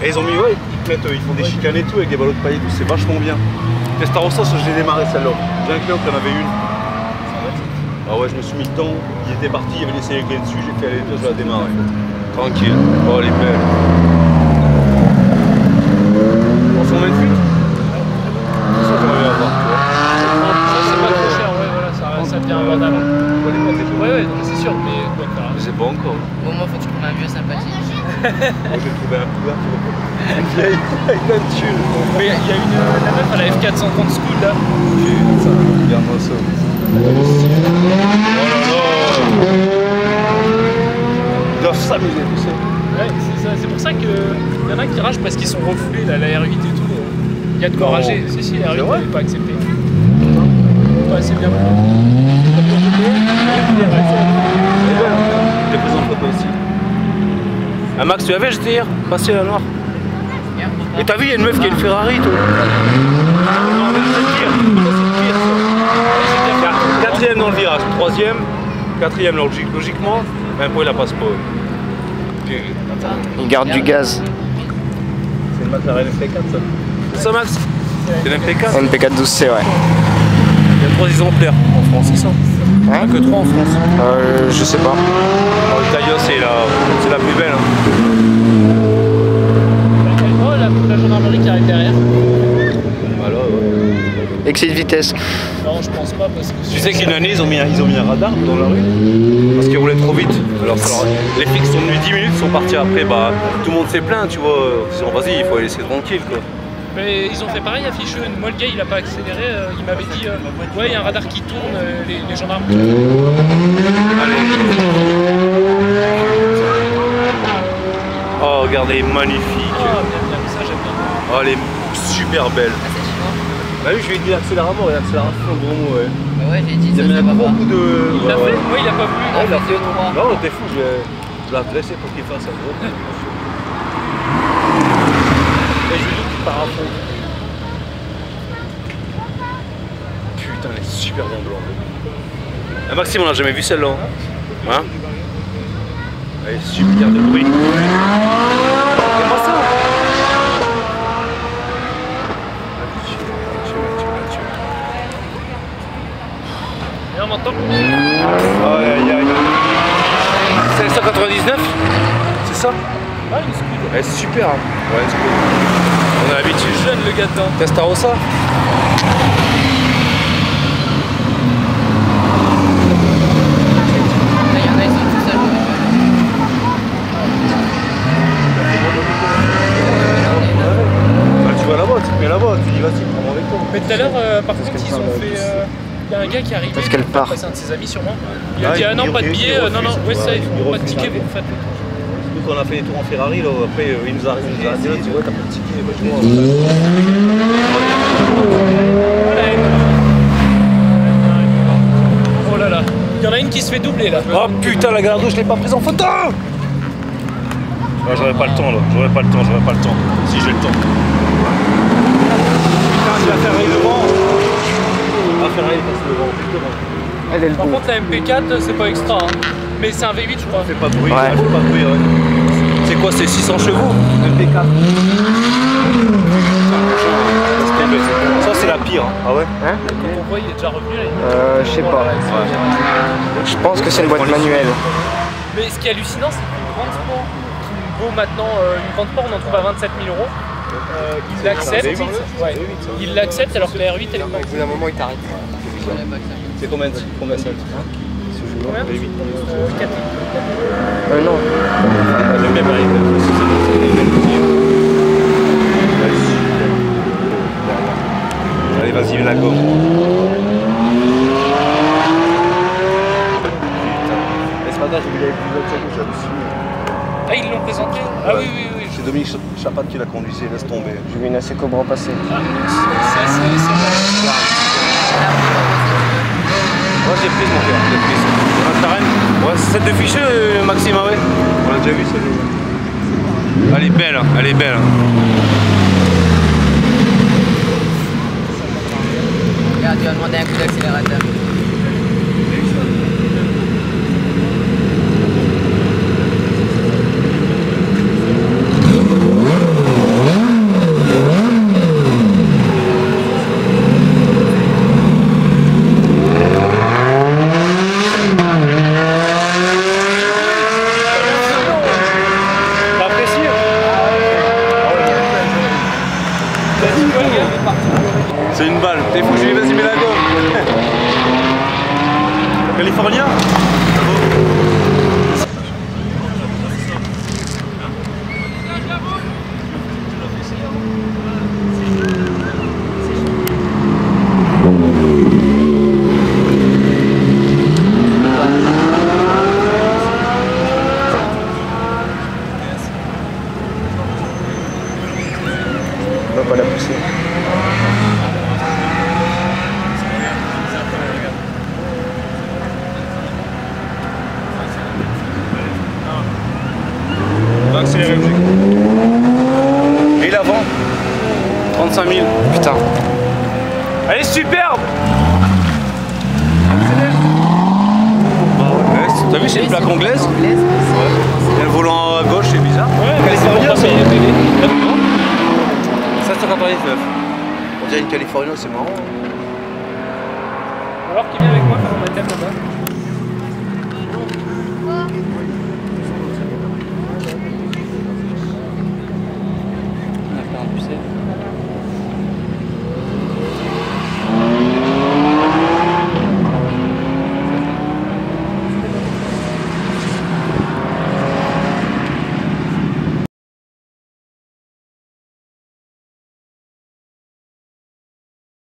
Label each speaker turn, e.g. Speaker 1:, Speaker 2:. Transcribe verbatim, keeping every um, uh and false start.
Speaker 1: Et ils ont mis, ouais, ils, mettent, ils font des chicanes et tout avec des ballots de paille et tout, c'est vachement bien. Testarossa, je l'ai démarré celle-là. J'ai un client qui en avait une. Ah ouais, je me suis mis le temps, il était parti, il avait laissé les clés dessus, j'ai fait aller deux, je la démarrer. Tranquille. Oh, elle est belle. On s'en met une fuite. Ça, j'aimerais bien avoir, tu vois.
Speaker 2: C'est pas trop cher, ouais, voilà, ça, ça devient abordable. Ouais, ouais, c'est sûr, mais bon,
Speaker 1: je sais pas encore.
Speaker 3: Au moins, faut que tu trouves un vieux sympathique.
Speaker 1: Moi, j'ai trouvé un pouvoir, tu vois. Une vieille, avec plein de thunes.
Speaker 2: Mais il y a une, la meuf à la F quatre cent trente School là.
Speaker 1: J'ai vu ça, regarde-moi ça. Oh là là. Ils doivent s'amuser tout ça.
Speaker 2: Ouais, c'est ça, c'est pour ça qu'il y en a qui ragent parce qu'ils sont refoulés, là, la R huit et tout. Il y a de quoi rager. Si, si, la R huit n'est pas acceptée. Ouais, c'est bien.
Speaker 1: J'ai pris en photo aussi. Ah Max, tu l'avais jeté hier, passé la noire. Et t'as vu, il y a une meuf qui a une Ferrari, toi. Non, mais c'est pire. C'est pire. Quatrième dans le virage, troisième, quatrième logique. Logiquement, même pour il la passe pas.
Speaker 4: Il garde du gaz.
Speaker 1: C'est une McLaren M P quatre ça. C'est ça Max? C'est une M P quatre
Speaker 4: M P quatre douze C, ouais.
Speaker 1: Il y a trois exemplaires en France, c'est ça?
Speaker 4: Hein?
Speaker 1: Il n'y a que trois en France.
Speaker 4: Euh, je sais pas.
Speaker 1: Alors, le Taïa, c'est la, la plus belle. Hein.
Speaker 2: Oh, la, la gendarmerie qui arrive derrière.
Speaker 1: Voilà, ouais.
Speaker 4: Excès de vitesse.
Speaker 2: Non, je pense pas parce que...
Speaker 1: Tu sais qu'une année, ils ont, mis un, ils ont mis un radar dans la rue parce qu'ils roulaient trop vite. Alors, alors les flics sont venus dix minutes, sont partis après. Bah, tout le monde s'est plaint, tu vois. Ils disant, vas-y, il faut les laisser tranquille, quoi.
Speaker 2: Mais ils ont fait pareil à Ficheux. Moi, le gars, il a pas accéléré. Euh, il m'avait dit, euh, ouais, il y a un radar qui tourne, euh, les, les gendarmes.
Speaker 1: Allez. Oh, regardez, magnifique.
Speaker 2: Oh, bien, bien, ça, j'aime bien.
Speaker 1: Oh, elle est super belle. Bah oui, je lui ai dit l'accélérateur et l'accélération, gros mot, ouais.
Speaker 3: Bah ouais, j'ai dit
Speaker 1: Il y
Speaker 3: ça.
Speaker 1: a beaucoup de...
Speaker 2: Il l'a fait? Oui, il a pas voulu.
Speaker 1: Ouais, il a fait.
Speaker 3: trois.
Speaker 1: Non, t'es fou, je vais... je l'ai adressé pour qu'il fasse un gros. Et je lui dis qu'il part à fond. Putain, elle est super bien blanc. Ah, Maxime, on n'a jamais vu celle-là. Hein? Elle est super de bruit. Regarde-moi ça!
Speaker 2: Et on m'entend?
Speaker 1: Aïe aïe aïe. C'est cent quatre-vingt-dix-neuf? C'est ça?
Speaker 2: Ah, une scud.
Speaker 1: Elle est super. Hein. Ouais, c'est cool. On a l'habitude.
Speaker 2: Jeune, le gars dedans.
Speaker 1: Testarossa?
Speaker 3: Il y en a, ils sont tout seuls.
Speaker 1: Bah, tu vas là-bas, tu te mets là-bas, tu dis vas-y, prends-moi avec toi.
Speaker 2: Mais tout à l'heure, euh, par contre, ils ont fait... Euh, il y a un gars qui est arrivé,
Speaker 4: Parce qu'elle part.
Speaker 2: c'est un de ses amis sûrement. Il a
Speaker 1: Ah,
Speaker 2: dit, ah
Speaker 1: il-
Speaker 2: non,
Speaker 1: il-
Speaker 2: pas de
Speaker 1: il-
Speaker 2: billet,
Speaker 1: il
Speaker 2: euh, non, non,
Speaker 1: refuse,
Speaker 2: ouais, ça,
Speaker 1: il
Speaker 2: il faut pas de
Speaker 1: refuse.
Speaker 2: ticket, vous faites.
Speaker 1: Nous, quand on a fait des tours en Ferrari, là, après, euh, il nous a il nous a dit, là, tu vois, t'as pas de ticket, bah, tu vois.
Speaker 2: Oh là là, il y en a une qui se fait doubler là.
Speaker 1: Oh putain, la Gallardo, je l'ai pas prise en photo! Ah, j'aurais pas le temps, là, j'aurais pas le temps, j'aurais pas le temps. Si j'ai le temps. Putain, c'est la Ferrari devant. La Ferrari passe devant, justement.
Speaker 4: Elle est le
Speaker 2: Par
Speaker 4: bon.
Speaker 2: contre, la M P quatre, c'est pas extra, hein. Mais c'est un V huit, je crois.
Speaker 1: Elle fait pas de bruit,
Speaker 4: Ouais.
Speaker 1: elle fait pas de bruit, ouais. C'est quoi, c'est six cents chevaux? M P quatre. Ça, c'est la pire. Hein. Ah ouais?
Speaker 4: Hein?
Speaker 2: Quand on voit, il est déjà revenu là.
Speaker 4: Euh, je sais pas. Je pense que c'est une boîte manuelle.
Speaker 2: Mais ce qui est hallucinant, c'est qu'une grande sport qui vaut maintenant euh, une grande sport, on en trouve à vingt-sept mille euros. Euh, il l'accepte. Ouais. Il l'accepte alors que la R huit elle est pas.
Speaker 4: Au bout d'un moment, il t'arrête.
Speaker 1: C'est combien de combien ça?
Speaker 2: Combien euh, quatre.
Speaker 4: Euh, non.
Speaker 1: J'aime bien Marie. Allez, vas-y, viens la gomme. Ce matin, j'ai vu la plus j'ai halluciné.
Speaker 2: Ah, ils l'ont présenté? Ah oui, oui, oui.
Speaker 1: C'est Dominique Chapat qui l'a conduisé, laisse tomber.
Speaker 4: J'ai vu une assez Cobra passer.
Speaker 2: Ah, ça, c'est. c'est-
Speaker 1: Ouais, j'ai pris mon cœur, j'ai pris ça. McLaren. Ouais, c'est celle de Ficheux, Maxime, ouais. On l'a déjà vu celle-là. Elle est belle, hein, elle est belle.
Speaker 3: Regarde, tu vas demander un coup d'accélérateur.
Speaker 1: California.
Speaker 4: On va pas la pousser.
Speaker 1: On va accélérer. Et l'avant trente-cinq mille.
Speaker 4: Putain.
Speaker 2: Elle est superbe.
Speaker 1: T'as vu, c'est une plaque anglaise.
Speaker 3: Anglaise,
Speaker 1: Il y a le volant à gauche, c'est bizarre.
Speaker 2: Ouais,
Speaker 1: California,
Speaker 2: c'est
Speaker 1: ça.
Speaker 2: pour passer les télé.
Speaker 1: Ça, c'est quatre-vingt-dix-neuf. On dirait une California, c'est marrant.
Speaker 2: Alors qui vient avec moi faire un thème là-bas.